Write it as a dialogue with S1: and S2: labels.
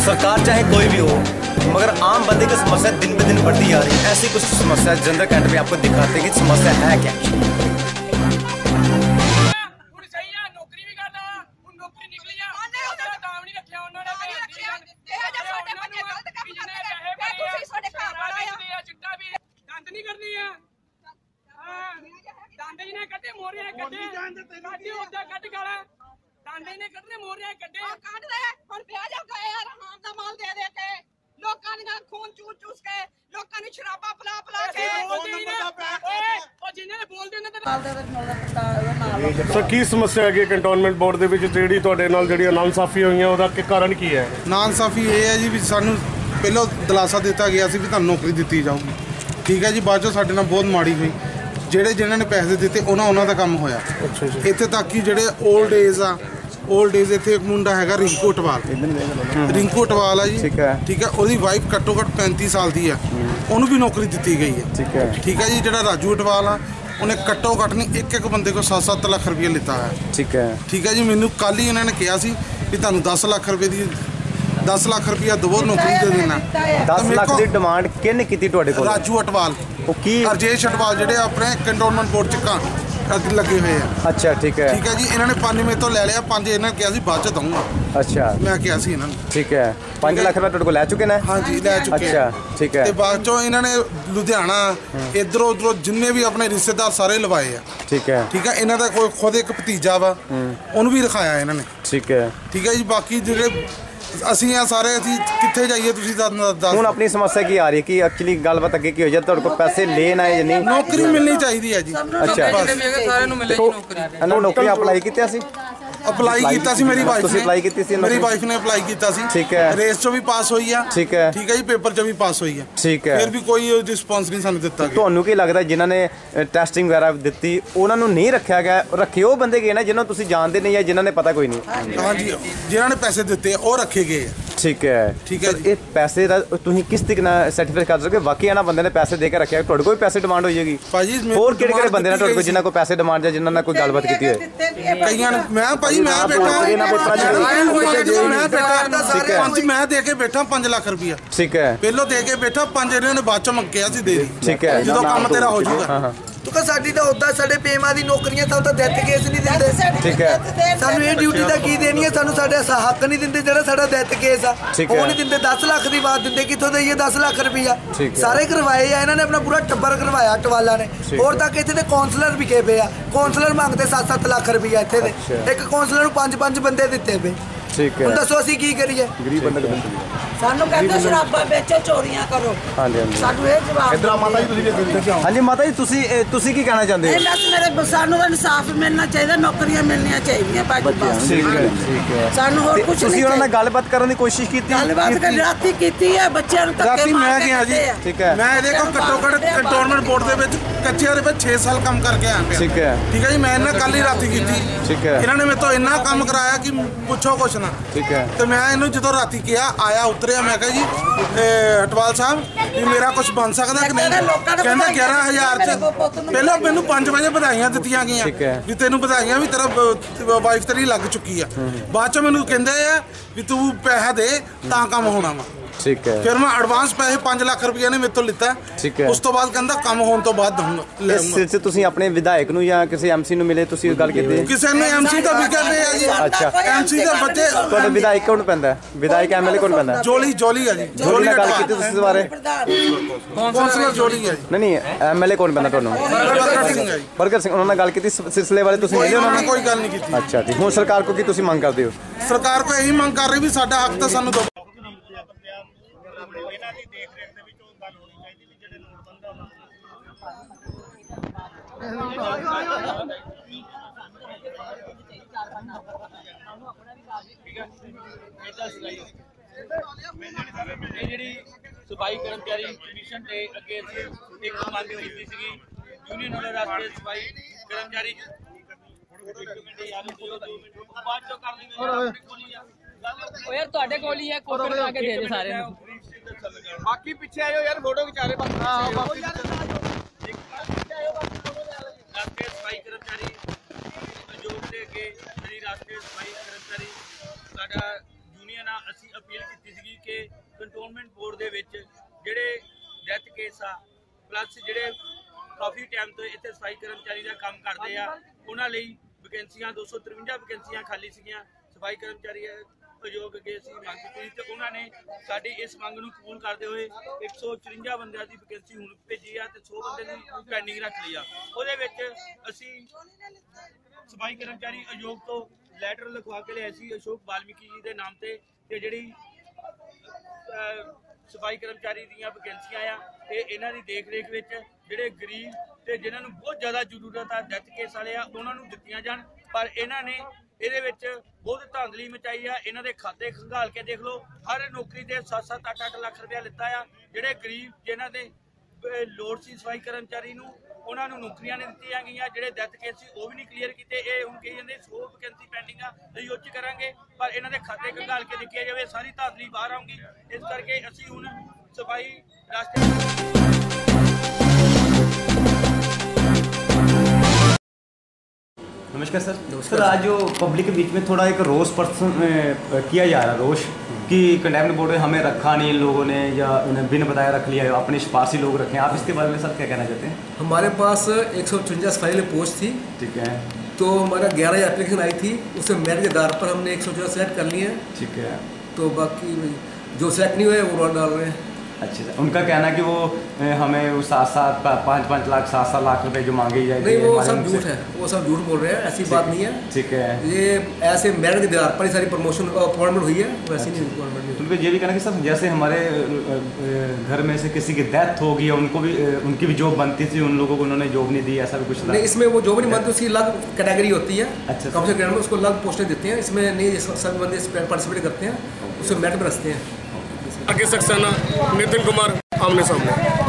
S1: सरकार चाहे कोई भी हो, मगर आम बंदे की समस्या दिन ब दिन बढ़ती जा रही है। ऐसी कुछ समस्या जनरल कैंट में आपको दिखाते हैं कि समस्या है क्या।
S2: ਸਰ ਕੀ ਸਮੱਸਿਆ ਹੈਗੀ ਕੰਟੋਨਮੈਂਟ ਬੋਰਡ ਦੇ ਵਿੱਚ ਜਿਹੜੀ ਤੁਹਾਡੇ ਨਾਲ ਜਿਹੜੀਆਂ ਨਾਇਨਸਾਫੀ ਹੋਈਆਂ ਉਹਦਾ ਕੀ ਕਾਰਨ ਕੀ ਹੈ?
S3: ਨਾਇਨਸਾਫੀ ਇਹ ਹੈ ਜੀ ਵੀ ਸਾਨੂੰ ਪਹਿਲਾਂ ਦਿਲਾਸਾ ਦਿੱਤਾ ਗਿਆ ਸੀ ਵੀ ਤੁਹਾਨੂੰ ਨੌਕਰੀ ਦਿੱਤੀ ਜਾਊਗੀ, ਠੀਕ ਹੈ ਜੀ। ਬਾਅਦ 'ਚੋਂ ਸਾਡੇ ਨਾਲ ਬਹੁਤ ਮਾੜੀ ਹੋਈ। ਜਿਨ੍ਹਾਂ ਨੇ ਪੈਸੇ ਦਿੱਤੇ ਉਹਨਾਂ ਦਾ ਕੰਮ ਹੋਇਆ। ਇੱਥੇ ਤੱਕ ਕਿ ਜਿਹੜੇ ਓਲਡ ਏਜ ਇੱਥੇ ਇੱਕ ਮੁੰਡਾ ਹੈਗਾ ਰਿੰਕੂ ਅਟਵਾਲ ਆ ਜੀ, ਠੀਕ ਹੈ। ਉਹਦੀ ਵਾਈਫ ਘੱਟੋ ਘੱਟ 35 ਸਾਲ ਦੀ ਆ, ਉਹਨੂੰ ਵੀ ਨੌਕਰੀ ਦਿੱਤੀ ਗਈ ਹੈ, ਠੀਕ ਹੈ ਜੀ। ਜਿਹੜਾ ਰਾਜੂ ਅਟਵਾਲ ਆ ਉਹਨੇ ਘੱਟੋ ਘੱਟ ਨਹੀਂ ਇੱਕ ਬੰਦੇ ਕੋਲ 7-7 ਲੱਖ ਰੁਪਏ ਲਿੱਤਾ ਹੈ, ਠੀਕ ਹੈ ਜੀ। ਮੈਨੂੰ ਕੱਲ੍ਹ ਹੀ ਉਹਨਾਂ ਨੇ ਕਿਹਾ ਸੀ ਵੀ ਤੁਹਾਨੂੰ 10 ਲੱਖ ਰੁਪਏ ਦੀ 10 ਲੱਖ ਰੁਪਇਆ ਦਵੋ, ਨੌਕਰੀ ਦੇ ਦੇਣਾ।
S1: 10 ਲੱਖ ਦੀ ਡਿਮਾਂਡ ਕਿਹਨੇ ਕੀਤੀ ਤੁਹਾਡੇ ਕੋਲ?
S3: ਰਾਜੂ ਅਟਵਾਲ,
S1: ਉਹ ਕੀ
S3: ਅਰਜੇਸ਼ ਅਟਵਾਲ ਜਿਹੜੇ ਆਪਣੇ ਕੰਟੋਨਮੈਂਟ ਬੋਰਡ 'ਚ ਲੱਗੇ ਹੋਏ ਆ।
S1: ਅੱਛਾ, ਠੀਕ ਹੈ
S3: ਜੀ। ਇਹਨਾਂ ਨੇ 5 ਮੇਰੇ ਤੋਂ ਲੈ ਲਿਆ, 5 ਇਹਨਾਂ ਨੇ ਕਿਹਾ ਸੀ ਬਾਅਦ 'ਚ ਦਊਂਗਾ।
S1: ਅੱਛਾ,
S3: ਮੈਂ ਕਿਹਾ ਸੀ ਇਹਨਾਂ ਨੂੰ,
S1: ਠੀਕ ਹੈ। 5 ਲੱਖ ਰੁਪਏ ਤੁਹਾਡੇ ਕੋਲ ਲੈ ਚੁੱਕੇ ਨੇ?
S3: ਹਾਂਜੀ, ਲੈ ਚੁੱਕੇ।
S1: ਅੱਛਾ, ਠੀਕ ਹੈ।
S3: ਤੇ ਬਾਅਦ 'ਚੋਂ ਇਹਨਾਂ ਨੇ ਲੁਧਿਆਣਾ ਇੱਧਰੋਂ ਉੱਧਰੋਂ ਜਿੰਨੇ ਵੀ ਆਪਣੇ ਰਿਸ਼ਤੇਦਾਰ ਸਾਰੇ ਲਵਾਏ ਆ, ਠੀਕ ਹੈ। ਇਹਨਾਂ ਦਾ ਕੋਈ ਖੁਦ ਇੱਕ ਭਤੀਜਾ ਵਾ, ਉਹਨੂੰ ਵੀ ਰਖਾਇਆ ਇਹਨਾਂ ਨੇ, ਠੀਕ ਹੈ ਜੀ। ਬਾਕੀ ਜਿਹੜੇ ਅਸੀਂ ਆ ਸਾਰੇ ਅਸੀਂ ਕਿੱਥੇ ਜਾਈਏ, ਤੁਸੀਂ ਦੱਸ।
S1: ਹੁਣ ਆਪਣੀ ਸਮੱਸਿਆ ਕੀ ਆ ਰਹੀ ਹੈ ਕਿ ਐਕਚੁਅਲੀ ਗੱਲਬਾਤ ਅੱਗੇ ਕੀ ਹੋਈ? ਜਦ ਤੁਹਾਡੇ ਕੋਲ ਪੈਸੇ ਲੈਣ ਆਏ ਜਾਂ ਨਹੀਂ?
S3: ਨੌਕਰੀ ਮਿਲਣੀ ਚਾਹੀਦੀ ਹੈ ਜੀ।
S1: ਅੱਛਾ,
S4: ਸਾਰਿਆਂ ਨੂੰ ਮਿਲੇਗੀ ਨੌਕਰੀ।
S1: ਇਹਨਾਂ ਨੌਕਰੀ ਅਪਲਾਈ ਕੀਤਾ ਸੀ?
S3: ਅਪਲਾਈ ਕੀਤਾ ਸੀ ਮੇਰੀ ਵਾਈਫ ਨੇ।
S1: ਤੁਸੀਂ ਅਪਲਾਈ ਕੀਤੀ ਸੀ?
S3: ਮੇਰੀ ਵਾਈਫ ਨੇ ਅਪਲਾਈ ਕੀਤਾ ਸੀ,
S1: ਠੀਕ ਹੈ।
S3: ਰੇਸ 'ਚੋਂ ਵੀ ਪਾਸ ਹੋਈ ਆ,
S1: ਠੀਕ ਹੈ
S3: ਜੀ। ਪੇਪਰ 'ਚੋਂ ਵੀ ਪਾਸ ਹੋਈ ਆ,
S1: ਠੀਕ ਹੈ।
S3: ਫਿਰ ਵੀ ਕੋਈ ਰਿਸਪੌਂਸ ਨਹੀਂ ਸਾਨੂੰ ਦਿੱਤਾ ਗਿਆ।
S1: ਤੁਹਾਨੂੰ ਕੀ ਲੱਗਦਾ ਜਿਨ੍ਹਾਂ ਨੇ ਟੈਸਟਿੰਗ ਵਗੈਰਾ ਦਿੱਤੀ ਉਹਨਾਂ ਨੂੰ ਨਹੀਂ ਰੱਖਿਆ ਗਿਆ? ਰੱਖੇ ਉਹ ਬੰਦੇ ਗਏ ਨਾ ਜਿਹਨਾਂ ਨੂੰ ਤੁਸੀਂ ਜਾਣਦੇ ਨਹੀਂ ਜਾਂ ਜਿਨ੍ਹਾਂ ਨੇ ਪਤਾ ਕੋਈ ਨਹੀਂ?
S3: ਹਾਂਜੀ, ਜਿਨ੍ਹਾਂ ਨੇ ਪੈਸੇ ਦਿੱਤੇ ਉਹ ਰੱਖੇ ਗਏ ਆ,
S1: ਠੀਕ ਹੈ। ਇਹ ਪੈਸੇ ਦਾ ਤੁਸੀਂ ਕਿਸ ਤਰੀਕੇ ਨਾਲ ਸਰਟੀਫਾਈ ਕਰ ਸਕਦੇ ਵਾਕਈ ਇਹਨਾਂ ਬੰਦੇ ਨੇ ਪੈਸੇ ਦੇ ਕੇ ਰੱਖਿਆ? ਤੁਹਾਡੇ ਕੋਲ ਪੈਸੇ ਡਿਮਾਂਡ ਹੋ ਜਾਏਗੀ
S3: ਭਾਜੀ।
S1: ਹੋਰ ਕਿਹੜੇ ਪੈਸੇ ਨੇ ਤੁਹਾਡੇ ਕੋਲ ਜਿਨ੍ਹਾਂ ਕੋਲ ਪੈਸੇ ਡਿਮਾਂਡ ਜਾਂ ਜਿਨ੍ਹਾਂ ਨਾਲ ਕੋਈ ਗੱਲਬਾਤ ਕੀਤੀ ਹੋਏ?
S3: ਕਈਆਂ ਨੇ ਮੈਂ ਭਾਜੀ ਮੈਂ ਬੈਠਾ ਮੈਂ ਦੇ ਕੇ ਬੈਠਾ 5 ਲੱਖ ਰੁਪਇਆ, ਠੀਕ ਹੈ। ਪਹਿਲੋਂ ਦੇ ਕੇ ਬੈਠਾ 5 ਇਹਨਾਂ ਨੇ ਬਾਅਦ 'ਚੋਂ ਮੰਗਿਆ ਸੀ ਦੇ ਦੀ, ਠੀਕ ਹੈ। ਜਦੋਂ ਕੰਮ ਤੇਰਾ ਹੋ ਜਾਊਗਾ।
S4: ਤੂੰ ਸਾਡੀ ਤਾਂ ਉਦਾਂ ਸਾਡੇ ਪੇਮਾਂ ਦੀ ਨੌਕਰੀਆਂ ਸਾਨੂੰ ਤਾਂ ਡੈਥ ਕੇਸ ਨਹੀਂ ਦਿੰਦੇ,
S1: ਠੀਕ ਹੈ।
S4: ਸਾਨੂੰ ਇਹ ਡਿਊਟੀ ਤਾਂ ਕੀ ਦੇਣੀ ਹੈ? ਸਾਨੂੰ ਸਾਡੇ ਹੱਕ ਨਹੀਂ ਦਿੰਦੇ, ਜਿਹੜਾ ਸਾਡਾ ਡੈਥ ਕੇਸ ਆ ਉਹ ਨਹੀਂ ਦਿੰਦੇ। 10 ਲੱਖ ਦੀ ਬਾਤ ਦਿੰਦੇ, ਕਿੱਥੋਂ ਦੇਈਏ 10 ਲੱਖ ਰੁਪਇਆ? ਸਾਰੇ ਕਰਵਾਏ ਆ ਇਹਨਾਂ ਨੇ, ਆਪਣਾ ਪੂਰਾ ਟੱਬਰ ਕਰਵਾਇਆ ਟਵਾਲਾ ਨੇ। ਹੋਰ ਤੱਕ ਇੱਥੇ ਦੇ ਕੌਂਸਲਰ ਵੀ ਗਏ ਪਏ ਆ, ਕੌਂਸਲਰ ਮੰਗਦੇ 7-7 ਲੱਖ ਰੁਪਇਆ ਇੱਥੇ ਦੇ। ਇੱਕ ਕੌਂਸਲਰ ਨੂੰ 5-5 ਬੰਦੇ ਦਿੱਤੇ ਪਏ, ਠੀਕ ਹੈ। ਹੁਣ ਦੱਸੋ ਅਸੀਂ ਕੀ ਕਰੀਏ? ਗਰੀਬ ਬੰਦੇ ਸਾਨੂੰ ਕਹਿੰਦੇ ਸ਼ਰਾਬਾਂ ਵੇਚੋ, ਚੋਰੀਆਂ ਕਰੋ। ਹਾਂਜੀ, ਸਾਨੂੰ ਇਹ ਜਵਾਬ।
S1: ਇਧਰ ਮਾਤਾ ਜੀ ਤੁਸੀਂ। ਹਾਂਜੀ ਮਾਤਾ ਜੀ, ਤੁਸੀਂ ਕੀ ਕਹਿਣਾ ਚਾਹੁੰਦੇ ਹੋ?
S5: ਮੇਰੇ ਸਾਨੂੰ ਇਨਸਾਫ ਮਿਲਣਾ ਚਾਹੀਦਾ, ਨੌਕਰੀਆਂ ਮਿਲਣੀਆਂ ਚਾਹੀਦੀਆਂ ਭਾਜੀ,
S1: ਠੀਕ ਹੈ।
S5: ਸਾਨੂੰ ਹੋਰ ਕੁਝ ਨਹੀਂ।
S1: ਤੁਸੀਂ ਉਹਨਾਂ ਨਾਲ ਗੱਲਬਾਤ ਕਰਨ ਦੀ ਕੋਸ਼ਿਸ਼ ਕੀਤੀ?
S5: ਗੱਲਬਾਤ ਰਾਤੀ ਕੀਤੀ ਹੈ, ਬੱਚਿਆਂ ਨੂੰ ਧੱਕੇ ਮਾਰ ਕੇ।
S3: ਮੈਂ ਗਿਆ ਜੀ,
S1: ਠੀਕ ਹੈ।
S3: ਮੈਂ ਇਹਦੇ ਕੋਲ ਘੱਟੋ ਘੱਟ ਕੰਟੋਨਮੈਂਟ ਬੋਰਡ ਦੇ ਵਿੱਚ ਕੱਚਿਆਂ ਦੇ ਵਿੱਚ 6 ਸਾਲ ਕੰਮ ਕਰਕੇ ਆਇਆ ਪਿਆ, ਠੀਕ ਹੈ ਜੀ। ਮੈਂ ਇਹਨਾਂ ਕੱਲ ਹੀ ਰਾਤੀ ਕੀਤੀ, ਠੀਕ ਹੈ। ਇਹਨਾਂ ਨੇ ਮੇਰੇ ਤੋਂ ਇੰਨਾ ਕੰਮ ਕਰਾਇਆ ਕਿ ਪੁੱਛੋ ਕੁਛ ਨਾ, ਠੀਕ ਹੈ। ਤੇ ਮੈਂ ਇਹਨੂੰ ਜਦੋਂ ਰਾਤੀ ਕਿਹਾ ਆਇਆ ਉਤਰਿਆ, ਮੈਂ ਕਿਹਾ ਜੀ ਅਟਵਾਲ ਸਾਹਿਬ ਵੀ ਮੇਰਾ ਕੁਝ ਬਣ ਸਕਦਾ ਕਿ ਨਹੀਂ? ਕਹਿੰਦਾ 11,000 'ਚ। ਪਹਿਲਾਂ ਮੈਨੂੰ 5 ਵਜੇ ਵਧਾਈਆਂ ਦਿੱਤੀਆਂ ਗਈਆਂ ਵੀ ਤੈਨੂੰ ਵਧਾਈਆਂ ਵੀ ਤੇਰਾ ਵਾਈਫ ਤੇਰੀ ਲੱਗ ਚੁੱਕੀ ਆ। ਬਾਅਦ 'ਚ ਮੈਨੂੰ ਕਹਿੰਦੇ ਆ ਵੀ ਤੂੰ ਪੈਸਾ ਦੇ ਤਾਂ ਕੰਮ ਹੋਣਾ ਵਾ, ਠੀਕ ਹੈ। ਫਿਰ ਮੈਂ ਐਡਵਾਂਸ ਪੈਸੇ 5 ਲੱਖ ਰੁਪਏ ਨੇ ਮੇਰੇ ਤੋਂ ਲਿੱਤਾ, ਠੀਕ ਹੈ। ਉਸ ਤੋਂ ਬਾਅਦ ਕਹਿੰਦਾ ਕੰਮ ਹੋਣ ਤੋਂ ਬਾਅਦ ਦਊਂਗਾ।
S1: ਇਸ ਸਿਲਸਿਲੇ 'ਚ ਤੁਸੀਂ ਆਪਣੇ ਵਿਧਾਇਕ ਨੂੰ ਜਾਂ ਕਿਸੇ ਐਮਸੀ ਨੂੰ ਮਿਲੇ, ਤੁਸੀਂ ਗੱਲ ਕੀਤੀ?
S3: ਕਿਸੇ ਨੇ ਐਮਸੀ ਤਾਂ ਵਿਕਰ ਰਹੇ ਆ ਜੀ।
S1: ਅੱਛਾ,
S3: ਐਮਸੀ ਦੇ ਬੱਚੇ।
S1: ਤੁਹਾਡਾ ਵਿਧਾਇਕ ਕੌਣ ਪੈਂਦਾ? ਵਿਧਾਇਕ ਐਮਐਲਏ ਕੌਣ ਪੈਂਦਾ?
S3: ਜੋਲੀ ਆ ਜੀ।
S1: ਜੋਲੀ ਨਾਲ ਗੱਲ ਕੀਤੀ ਤੁਸੀਂ ਇਸ ਬਾਰੇ?
S3: ਕੌਂਸਲਰ ਜੋਲੀ ਹੈ ਜੀ।
S1: ਨਹੀਂ, ਐਮਐਲਏ ਕੌਣ ਪੈਂਦਾ ਤੁਹਾਨੂੰ? ਬਰਗਰ ਸਿੰਘ। ਉਹਨਾਂ ਨਾਲ ਗੱਲ ਕੀਤੀ ਸਿਲਸਿਲੇ ਬਾਰੇ? ਤੁਸੀਂ ਮਿਲੇ ਉਹਨਾਂ ਨਾਲ?
S3: ਕੋਈ ਗੱਲ ਨਹੀਂ ਕੀਤੀ।
S1: ਅੱਛਾ, ਠੀਕ। ਹੁਣ ਸਰਕਾਰ ਕੋਲ ਕੀ ਤੁਸੀਂ ਮੰਗ ਕਰਦੇ ਹੋ?
S3: ਸਰਕਾਰ ਕੋਲ ਇਹੀ ਮੰਗ ਕਰ ਰਹੀ ਵੀ ਸਾਡਾ ਹੱਕ ਤਾਂ ਸਾਨੂੰ ਦਿਓ। ਇਹਨਾਂ ਦੀ ਦੇਖ ਰੇਖ ਦੇ ਵਿੱਚ ਉਹ ਗੱਲ ਹੋਣੀ ਚਾਹੀਦੀ ਵੀ ਜਿਹੜੇ ਨੋਟਬੰਦ ਆ
S6: ਇਹ ਜਿਹੜੀ ਸਫਾਈ ਕਰਮਚਾਰੀ ਕਮਿਸ਼ਨ ਦੇ ਅੱਗੇ ਇੱਕ ਮੰਗ ਕੀਤੀ ਸੀਗੀ यूनियन वाले राष्ट्रीय सफाई कर्मचारी
S7: यार ਤੁਹਾਡੇ ਕੋਲ ਹੀ ਹੈ ਕੋਟਰ ਲਾ ਕੇ ਦੇ ਦੇ ਸਾਰੇ ਨੂੰ
S6: बाकी पीछे आयो यार फोटो खिंचा रहे बस हां राष्ट्रीय सफाई कर्मचारी सहयोग दे के श्री राष्ट्रीय सफाई कर्मचारी साडा यूनियन आ ਅਸੀਂ अपील ਕੀਤੀ ਸੀਗੀ ਪਲੱਸ ਜਿਹੜੇ ਕਾਫੀ ਟਾਈਮ ਤੋਂ ਇੱਥੇ ਸਫਾਈ ਕਰਮਚਾਰੀ ਦਾ ਕੰਮ ਕਰਦੇ ਆ ਉਹਨਾਂ ਲਈ ਵੈਕੈਂਸੀਆਂ 253 ਵੈਕੈਂਸੀਆਂ ਖਾਲੀ ਸੀਗੀਆਂ। ਸਫਾਈ ਕਰਮਚਾਰੀ ਉਦਯੋਗ ਅੱਗੇ ਅਸੀਂ ਮੰਗ ਕੀਤੀ ਸੀ ਤੇ ਉਹਨਾਂ ਨੇ ਸਾਡੀ ਇਸ ਮੰਗ ਨੂੰ ਕਬੂਲ ਕਰਦੇ ਹੋਏ 154 ਬੰਦਿਆਂ ਦੀ ਵੈਕੈਂਸੀ ਹੁਣ ਭੇਜੀ ਆ ਤੇ 100 ਬੰਦੇ ਦੀ ਪੈਂਡਿੰਗ ਰੱਖ ਲਈ ਆ। ਉਹਦੇ ਵਿੱਚ ਅਸੀਂ ਸਫਾਈ ਕਰਮਚਾਰੀ ਉਦਯੋਗ ਤੋਂ ਲੈਟਰ ਲਿਖਵਾ ਕੇ ਲਿਆਏ ਸੀ ਅਸ਼ੋਕ ਵਾਲਮੀਕੀ ਜੀ ਦੇ ਨਾਮ ਤੇ ਜਿਹੜੀ ਸਫਾਈ ਕਰਮਚਾਰੀ ਦੀਆਂ ਵੈਕੈਂਸੀਆਂ ਆ ਤੇ ਇਹਨਾਂ ਦੀ ਦੇਖ ਰੇਖ ਵਿੱਚ ਜਿਹੜੇ ਗਰੀਬ ਤੇ ਜਿਨ੍ਹਾਂ ਨੂੰ ਬਹੁਤ ਜ਼ਿਆਦਾ ਜ਼ਰੂਰਤ ਆ ਡੈਥ ਕੇਸ ਵਾਲੇ ਆ ਉਹਨਾਂ ਨੂੰ ਦਿੱਤੀਆਂ ਜਾਣ। ਪਰ ਇਹਨਾਂ ਨੇ ਇਹਦੇ ਵਿੱਚ ਬਹੁਤ ਧਾਂਦਲੀ ਮਚਾਈ ਆ। ਇਹਨਾਂ ਦੇ ਖਾਤੇ ਖੰਗਾਲ ਕੇ ਦੇਖ ਲਓ, ਹਰ ਨੌਕਰੀ ਤੇ 7-7 8-8 ਲੱਖ ਰੁਪਇਆ ਲਿੱਤਾ ਆ। ਜਿਹੜੇ ਗਰੀਬ ਜਿਨ੍ਹਾਂ ਦੇ ਲੋੜ ਸੀ ਸਫਾਈ ਕਰਮਚਾਰੀ ਨੂੰ ਉਹਨਾਂ ਨੂੰ ਨੌਕਰੀਆਂ ਨਹੀਂ ਦਿੱਤੀਆਂ ਗਈਆਂ। ਜਿਹੜੇ ਡੈਥ ਕੇਸ ਸੀ ਉਹ ਵੀ ਨਹੀਂ ਕਲੀਅਰ ਕੀਤੇ। ਇਹ ਹੁਣ ਕਹੀ ਜਾਂਦੇ 100 ਵੈਕੈਂਸੀ ਪੈਂਡਿੰਗ ਆ ਅਸੀਂ ਉਹ 'ਚ ਕਰਾਂਗੇ, ਪਰ ਇਹਨਾਂ ਦੇ ਖਾਤੇ ਖੰਗਾਲ ਕੇ ਦੇਖਿਆ ਜਾਵੇ ਸਾਰੀ ਧਾਂਦਲੀ ਬਾਹਰ ਆਊਗੀ। ਇਸ ਕਰਕੇ ਅਸੀਂ ਹੁਣ ਸਫਾਈ ਰਾਸ਼ਟਰੀ
S1: नमस्कार सर। सर आज जो पब्लिक के बीच में थोड़ा एक रोष प्रदर्शन किया जा रहा है, रोष कि कंटेम्प्ट बोर्ड में हमें रखा नहीं इन लोगों ने या उन्हें बिन बताया रख लिया, अपने सिफारशी लोग रखे हैं। आप इसके बारे में सर क्या कहना चाहते हैं?
S8: हमारे पास 154 फाइल पोस्ट थी,
S1: ठीक है,
S8: तो हमारा 11 एप्लीकेशन आई थी, उससे मेरिट के आधार पर हमने 154 सेलेक्ट कर लिए हैं,
S1: ठीक है।
S8: तो बाकी जो सेलेक्ट नहीं हुए वो डाल रहे हैं।
S1: अच्छा सर, उनका कहना है कि वो हमें वो 7-7 5-5 लाख 7-7 लाख रुपए जो मांगे जाए
S8: नहीं, वो सब झूठ है, वो सब झूठ बोल रहे हैं, ऐसी बात नहीं है,
S1: ठीक है।
S8: ये ऐसे मेरिट के आधार पर ही सारी प्रमोशन अपॉइंटमेंट हुई है, वैसे नहीं अपॉइंटमेंट।
S1: उनको ये भी कहना कि सर जैसे हमारे घर में से किसी की डेथ हो गई है उनको भी उनकी भी जॉब बनती थी, उन लोगों को उन्होंने जॉब नहीं दी, ऐसा भी कुछ
S8: नहीं। इसमें वो जॉब नहीं बनती, उसकी अलग कैटेगरी होती है।
S1: अच्छा,
S8: कम से कम उसको अलग पोस्टें देते हैं, इसमें नहीं सभी बंदे पार्टिसिपेट करते हैं, उससे मेरिट में रखते हैं।
S2: आगे सक्सेना नितिन कुमार आमने सामने।